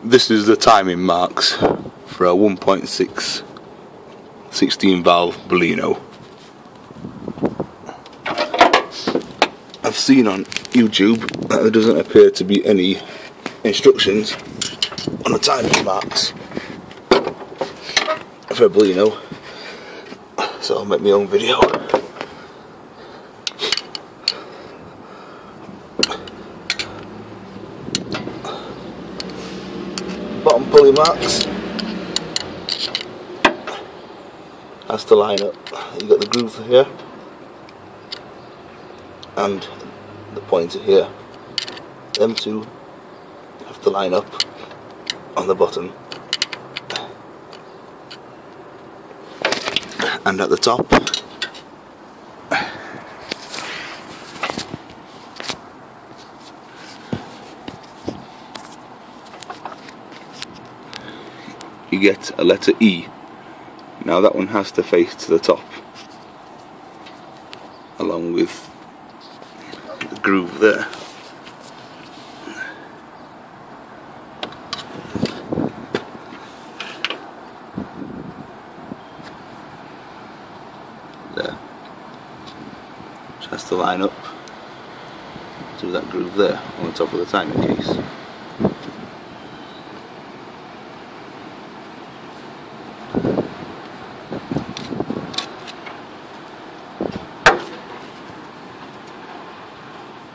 This is the timing marks for a 1.6 16 valve baleno. I've seen on YouTube that there doesn't appear to be any instructions on the timing marks for a baleno, so I'll make my own video. Bottom pulley marks has to line up. You got the groove here and the pointer here. Them two have to line up on the bottom, and at the top you get a letter E. Now that one has to face to the top, along with the groove there. There. Which has to line up to that groove there on the top of the timing key.